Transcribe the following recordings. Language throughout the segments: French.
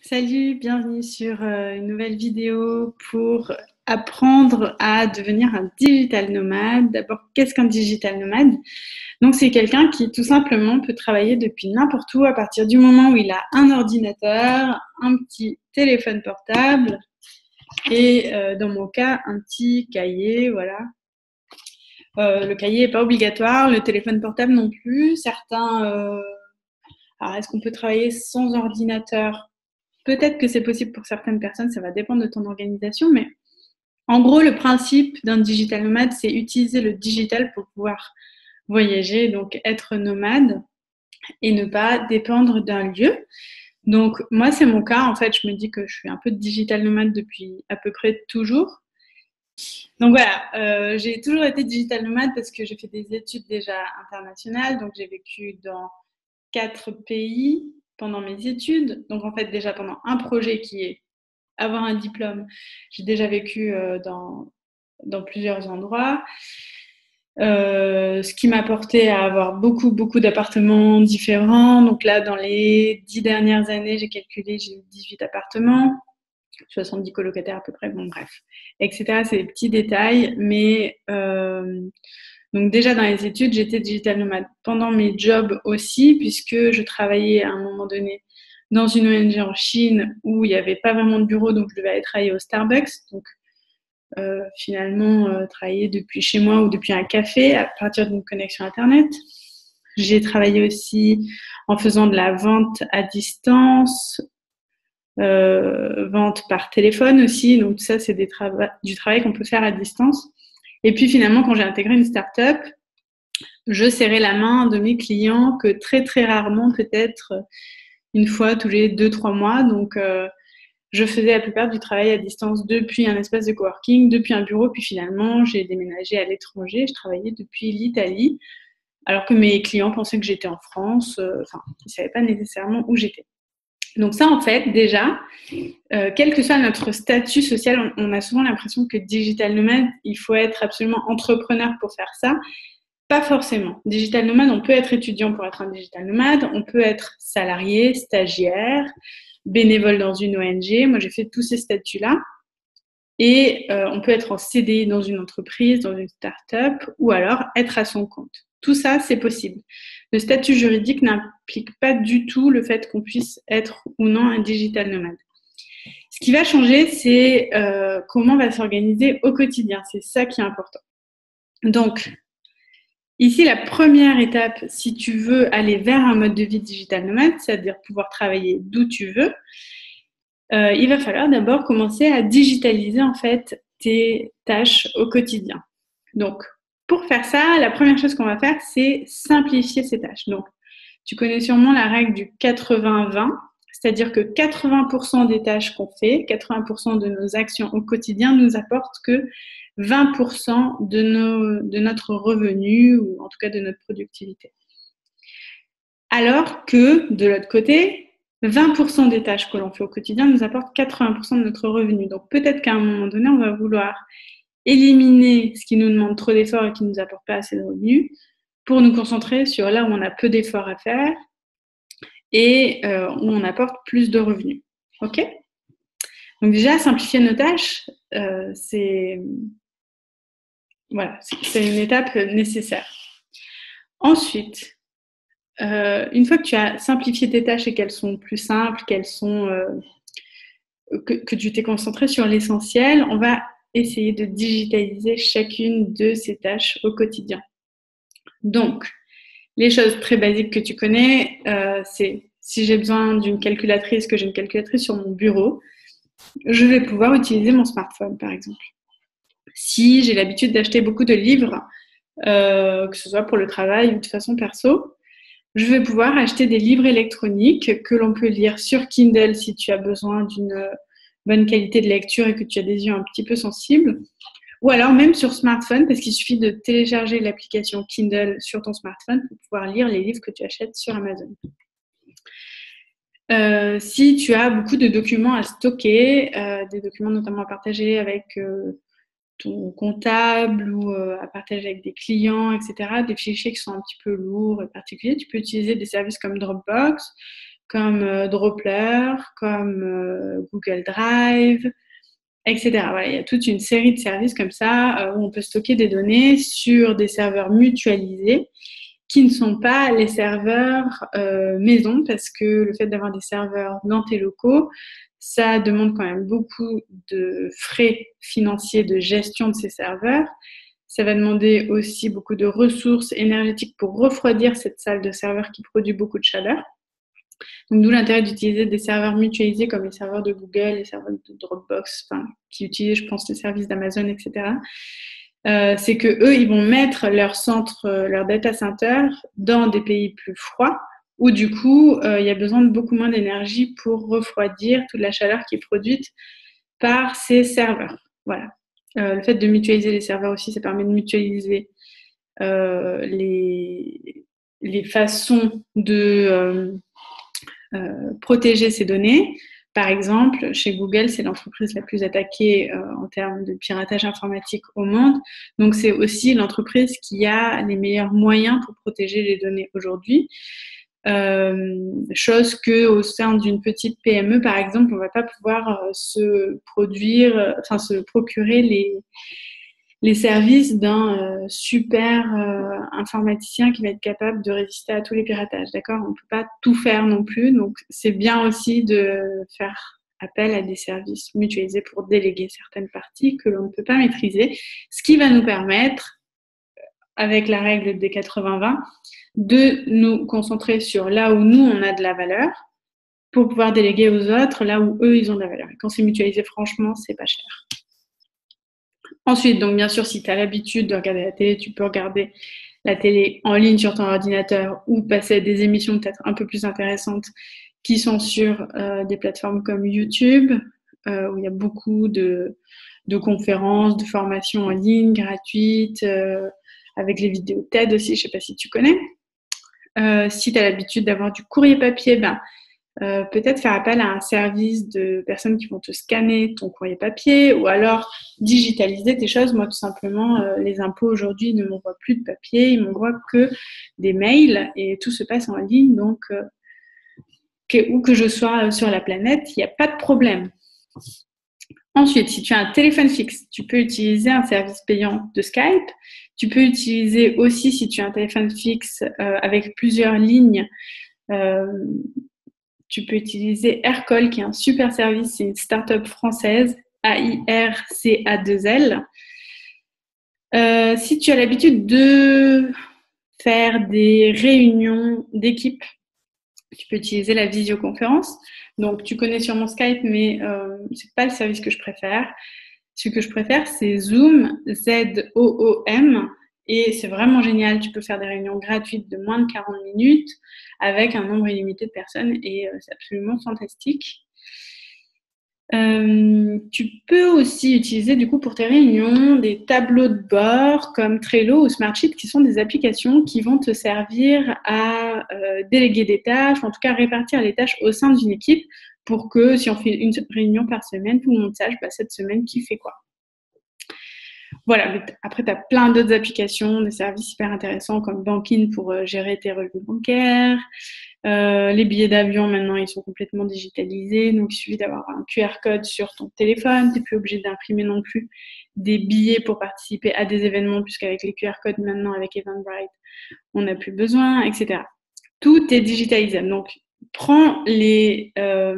Salut, bienvenue sur une nouvelle vidéo pour apprendre à devenir un digital nomade. D'abord, qu'est-ce qu'un digital nomade? Donc, c'est quelqu'un qui tout simplement peut travailler depuis n'importe où à partir du moment où il a un ordinateur, un petit téléphone portable et dans mon cas, un petit cahier, voilà. Le cahier n'est pas obligatoire, le téléphone portable non plus. Alors, est-ce qu'on peut travailler sans ordinateur? Peut-être que c'est possible pour certaines personnes, ça va dépendre de ton organisation, mais en gros, le principe d'un digital nomade, c'est utiliser le digital pour pouvoir voyager, donc être nomade et ne pas dépendre d'un lieu. Donc moi, c'est mon cas. En fait, je me dis que je suis un peu digital nomade depuis à peu près toujours. Donc voilà, j'ai toujours été digital nomade parce que j'ai fait des études déjà internationales, donc j'ai vécu dans 4 pays pendant mes études. Donc en fait, déjà pendant un projet qui est avoir un diplôme, j'ai déjà vécu dans plusieurs endroits. Ce qui m'a porté à avoir beaucoup d'appartements différents. Donc là, dans les 10 dernières années, j'ai calculé, j'ai eu 18 appartements, 70 colocataires à peu près, bon bref, etc. C'est des petits détails, mais donc déjà dans les études, j'étais digital nomade. Pendant mes jobs aussi, puisque je travaillais à un moment donné dans une ONG en Chine où il n'y avait pas vraiment de bureau, donc je devais aller travailler au Starbucks. Donc finalement, travailler depuis chez moi ou depuis un café à partir d'une connexion Internet. J'ai travaillé aussi en faisant de la vente à distance, vente par téléphone aussi. Donc tout ça, c'est du travail qu'on peut faire à distance. Et puis finalement, quand j'ai intégré une start-up, je serrais la main de mes clients que très rarement, peut-être une fois tous les 2-3 mois. Donc je faisais la plupart du travail à distance depuis un espace de coworking, depuis un bureau, puis finalement j'ai déménagé à l'étranger. Je travaillais depuis l'Italie, alors que mes clients pensaient que j'étais en France. Enfin, ils ne savaient pas nécessairement où j'étais. Donc ça, en fait, déjà, quel que soit notre statut social, on a souvent l'impression que digital nomade, il faut être absolument entrepreneur pour faire ça. Pas forcément. Digital nomade, on peut être étudiant pour être un digital nomade, on peut être salarié, stagiaire, bénévole dans une ONG. Moi, j'ai fait tous ces statuts-là. Et on peut être en CDI dans une entreprise, dans une start-up, ou alors être à son compte. Tout ça, c'est possible. Le statut juridique n'implique pas du tout le fait qu'on puisse être ou non un digital nomade. Ce qui va changer, c'est comment on va s'organiser au quotidien. C'est ça qui est important. Donc, ici, la première étape, si tu veux aller vers un mode de vie digital nomade, c'est-à-dire pouvoir travailler d'où tu veux, il va falloir d'abord commencer à digitaliser en fait tes tâches au quotidien. Donc, pour faire ça, la première chose qu'on va faire, c'est simplifier ces tâches. Donc, tu connais sûrement la règle du 80-20, c'est-à-dire que 80% des tâches qu'on fait, 80% de nos actions au quotidien nous apportent que 20% de notre revenu, ou en tout cas de notre productivité. Alors que, de l'autre côté, 20% des tâches que l'on fait au quotidien nous apportent 80% de notre revenu. Donc peut-être qu'à un moment donné, on va vouloir éliminer ce qui nous demande trop d'efforts et qui ne nous apporte pas assez de revenus pour nous concentrer sur là où on a peu d'efforts à faire et où on apporte plus de revenus. OK? Donc déjà, simplifier nos tâches, c'est une étape nécessaire. Ensuite, une fois que tu as simplifié tes tâches et qu'elles sont plus simples, que tu t'es concentré sur l'essentiel, on va essayer de digitaliser chacune de ces tâches au quotidien. Donc, les choses très basiques que tu connais, c'est si j'ai besoin d'une calculatrice, que j'ai une calculatrice sur mon bureau, je vais pouvoir utiliser mon smartphone, par exemple. Si j'ai l'habitude d'acheter beaucoup de livres, que ce soit pour le travail ou de façon perso, je vais pouvoir acheter des livres électroniques que l'on peut lire sur Kindle si tu as besoin d'une bonne qualité de lecture et que tu as des yeux un petit peu sensibles. Ou alors même sur smartphone, parce qu'il suffit de télécharger l'application Kindle sur ton smartphone pour pouvoir lire les livres que tu achètes sur Amazon. Si tu as beaucoup de documents à stocker, des documents notamment à partager avec ton comptable ou à partager avec des clients, etc., des fichiers qui sont un petit peu lourds et particuliers, tu peux utiliser des services comme Dropbox, comme Dropper, comme Google Drive, etc. Voilà, il y a toute une série de services comme ça où on peut stocker des données sur des serveurs mutualisés qui ne sont pas les serveurs maison, parce que le fait d'avoir des serveurs dans tes locaux, ça demande quand même beaucoup de frais financiers de gestion de ces serveurs. Ça va demander aussi beaucoup de ressources énergétiques pour refroidir cette salle de serveur qui produit beaucoup de chaleur. Donc, d'où l'intérêt d'utiliser des serveurs mutualisés comme les serveurs de Google, les serveurs de Dropbox, enfin, qui utilisent, je pense, les services d'Amazon, etc. C'est que eux, ils vont mettre leur centre, leur data center dans des pays plus froids, où du coup, il y a besoin de beaucoup moins d'énergie pour refroidir toute la chaleur qui est produite par ces serveurs. Voilà. Le fait de mutualiser les serveurs aussi, ça permet de mutualiser les façons de protéger ces données. Par exemple, chez Google, c'est l'entreprise la plus attaquée en termes de piratage informatique au monde. Donc, c'est aussi l'entreprise qui a les meilleurs moyens pour protéger les données aujourd'hui. Chose que au sein d'une petite PME, par exemple, on ne va pas pouvoir se procurer les services d'un super informaticien qui va être capable de résister à tous les piratages. D'accord ? On ne peut pas tout faire non plus. Donc, c'est bien aussi de faire appel à des services mutualisés pour déléguer certaines parties que l'on ne peut pas maîtriser, ce qui va nous permettre, avec la règle des 80-20, de nous concentrer sur là où nous, on a de la valeur pour pouvoir déléguer aux autres là où eux, ils ont de la valeur. Et quand c'est mutualisé, franchement, c'est pas cher. Ensuite, donc bien sûr, si tu as l'habitude de regarder la télé, tu peux regarder la télé en ligne sur ton ordinateur ou passer des émissions peut-être un peu plus intéressantes qui sont sur des plateformes comme YouTube, où il y a beaucoup de conférences, de formations en ligne gratuites, avec les vidéos TED aussi, je ne sais pas si tu connais. Si tu as l'habitude d'avoir du courrier papier, peut-être faire appel à un service de personnes qui vont te scanner ton courrier papier ou alors digitaliser tes choses. Moi, tout simplement, les impôts aujourd'hui ne m'envoient plus de papier, ils m'envoient que des mails et tout se passe en ligne. Donc, où que je sois sur la planète, il n'y a pas de problème. Ensuite, si tu as un téléphone fixe, tu peux utiliser un service payant de Skype. Tu peux utiliser aussi, si tu as un téléphone fixe avec plusieurs lignes, tu peux utiliser Aircall, qui est un super service. C'est une start-up française, AIRCA2L. Si tu as l'habitude de faire des réunions d'équipe, tu peux utiliser la visioconférence. Donc, tu connais sûrement Skype, mais c'est pas le service que je préfère. Ce que je préfère, c'est Zoom, Z-O-O-M. Et c'est vraiment génial. Tu peux faire des réunions gratuites de moins de 40 minutes avec un nombre illimité de personnes et c'est absolument fantastique. Tu peux aussi utiliser du coup pour tes réunions des tableaux de bord comme Trello ou Smartsheet qui sont des applications qui vont te servir à déléguer des tâches, ou en tout cas répartir les tâches au sein d'une équipe pour que si on fait une réunion par semaine, tout le monde sache cette semaine qui fait quoi. Voilà, après tu as plein d'autres applications, des services hyper intéressants comme Bankin pour gérer tes relevés bancaires. Les billets d'avion, maintenant, ils sont complètement digitalisés. Donc, il suffit d'avoir un QR code sur ton téléphone. Tu n'es plus obligé d'imprimer non plus des billets pour participer à des événements, puisqu'avec les QR codes, maintenant, avec Eventbrite, on n'a plus besoin, etc. Tout est digitalisé. Donc, prends les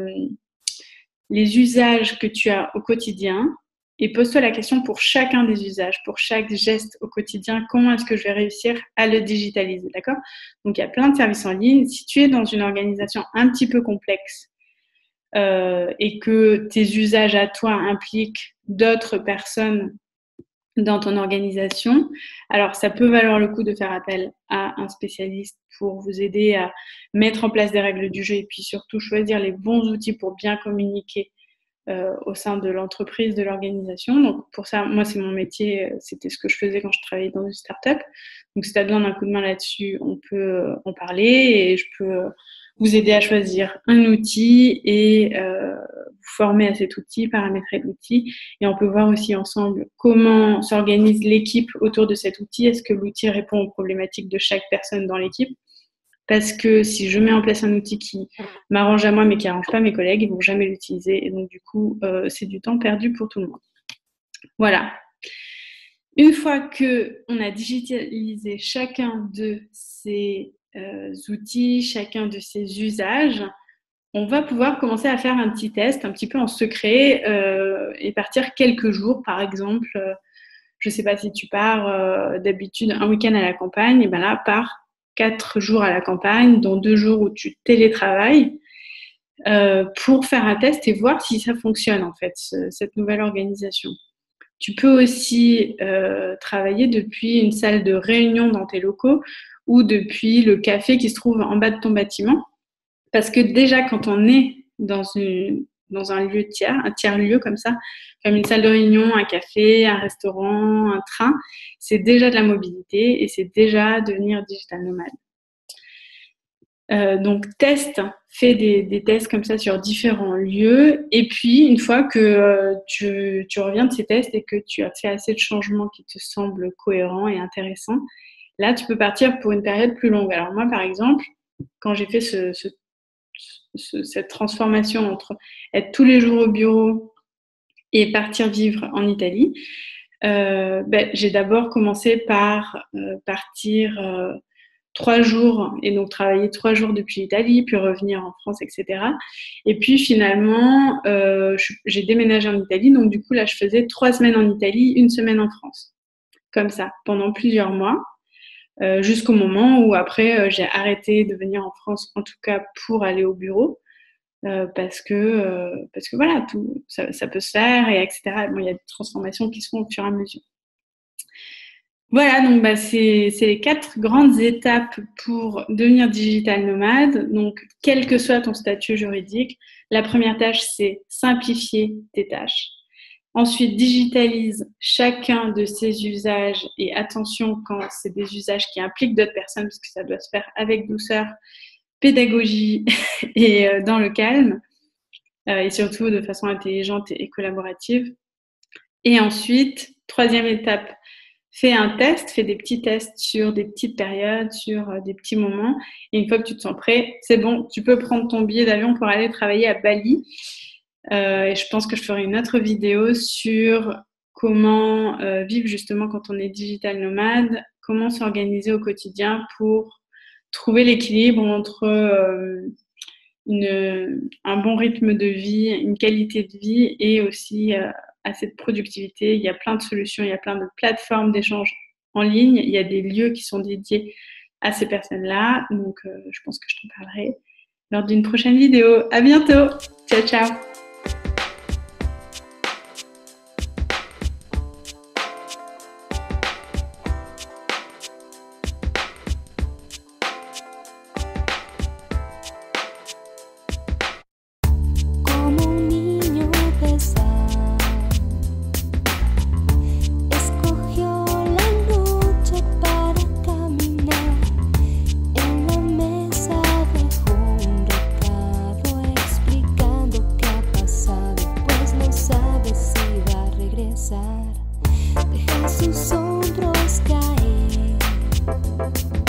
usages que tu as au quotidien et pose-toi la question pour chacun des usages, pour chaque geste au quotidien, comment est-ce que je vais réussir à le digitaliser, d'accord ? Donc, il y a plein de services en ligne. Si tu es dans une organisation un petit peu complexe et que tes usages à toi impliquent d'autres personnes dans ton organisation, alors ça peut valoir le coup de faire appel à un spécialiste pour vous aider à mettre en place des règles du jeu et puis surtout choisir les bons outils pour bien communiquer au sein de l'entreprise, de l'organisation. Donc pour ça, moi c'est mon métier, c'était ce que je faisais quand je travaillais dans une start-up. Donc si tu as besoin d'un coup de main là-dessus, on peut en parler et je peux vous aider à choisir un outil et vous former à cet outil, paramétrer l'outil et on peut voir aussi ensemble comment s'organise l'équipe autour de cet outil. Est-ce que l'outil répond aux problématiques de chaque personne dans l'équipe ? Parce que si je mets en place un outil qui m'arrange à moi mais qui n'arrange pas mes collègues, ils ne vont jamais l'utiliser. Et donc, du coup, c'est du temps perdu pour tout le monde. Voilà. Une fois qu'on a digitalisé chacun de ces outils, chacun de ces usages, on va pouvoir commencer à faire un petit test, un petit peu en secret, et partir quelques jours, par exemple. Je ne sais pas si tu pars d'habitude un week-end à la campagne, et bien là, pars 4 jours à la campagne, dont 2 jours où tu télétravailles, pour faire un test et voir si ça fonctionne, en fait, cette nouvelle organisation. Tu peux aussi travailler depuis une salle de réunion dans tes locaux ou depuis le café qui se trouve en bas de ton bâtiment. Parce que déjà, quand on est dans un lieu tiers, un tiers-lieu comme ça, comme une salle de réunion, un café, un restaurant, un train, c'est déjà de la mobilité et c'est déjà devenir digital nomade. Donc, fais des tests comme ça sur différents lieux. Et puis, une fois que tu reviens de ces tests et que tu as fait assez de changements qui te semblent cohérents et intéressants, là, tu peux partir pour une période plus longue. Alors moi, par exemple, quand j'ai fait cette transformation entre être tous les jours au bureau et partir vivre en Italie, j'ai d'abord commencé par partir 3 jours et donc travailler 3 jours depuis l'Italie, puis revenir en France, etc. Et puis finalement, j'ai déménagé en Italie, donc du coup là, je faisais 3 semaines en Italie, 1 semaine en France, comme ça, pendant plusieurs mois. Jusqu'au moment où après j'ai arrêté de venir en France, en tout cas pour aller au bureau, parce que voilà, tout ça peut se faire, et etc. Bon, il y a des transformations qui se font au fur et à mesure. Voilà, donc c'est les 4 grandes étapes pour devenir digital nomade. Donc, quel que soit ton statut juridique, la première tâche, c'est simplifier tes tâches. Ensuite, digitalise chacun de ces usages, et attention quand c'est des usages qui impliquent d'autres personnes, parce que ça doit se faire avec douceur, pédagogie et dans le calme, et surtout de façon intelligente et collaborative. Et ensuite, troisième étape, fais un test, fais des petits tests sur des petites périodes, sur des petits moments, et une fois que tu te sens prêt, c'est bon, tu peux prendre ton billet d'avion pour aller travailler à Bali. Et je pense que je ferai une autre vidéo sur comment vivre justement quand on est digital nomade, comment s'organiser au quotidien pour trouver l'équilibre entre un bon rythme de vie, une qualité de vie et aussi assez de productivité. Il y a plein de solutions, il y a plein de plateformes d'échange en ligne, il y a des lieux qui sont dédiés à ces personnes-là, donc je pense que je t'en parlerai lors d'une prochaine vidéo. À bientôt, ciao ciao. Deja sus hombros caer.